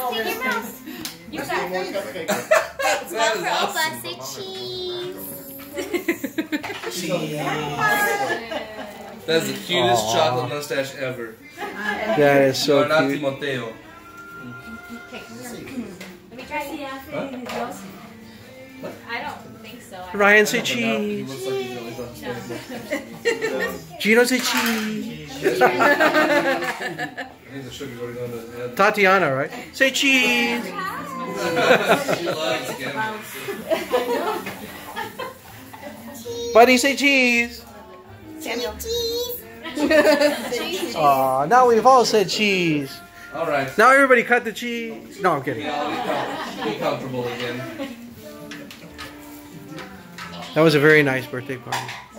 Take your mouse. You got it. Smile for Opa. Say cheese. Cheese. That's the cutest chocolate mustache ever. That is so Not cute. Timoteo. Let me try it. I don't think so. Ryan, say cheese. Gino, say cheese. Tatiana, right? Say cheese. She loves gambling. Buddy, say cheese. Samuel. Cheese. Aw, now we've all said cheese. All right. Now everybody cut the cheese. No, I'm kidding. Be comfortable again. That was a very nice birthday party.